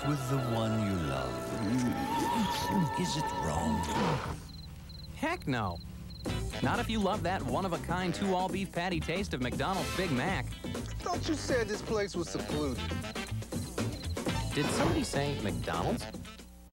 with the one you love. Is it wrong? Heck no. Not if you love that one-of-a-kind two-all beef patty taste of McDonald's Big Mac. Thought you said this place was secluded. Did somebody say McDonald's?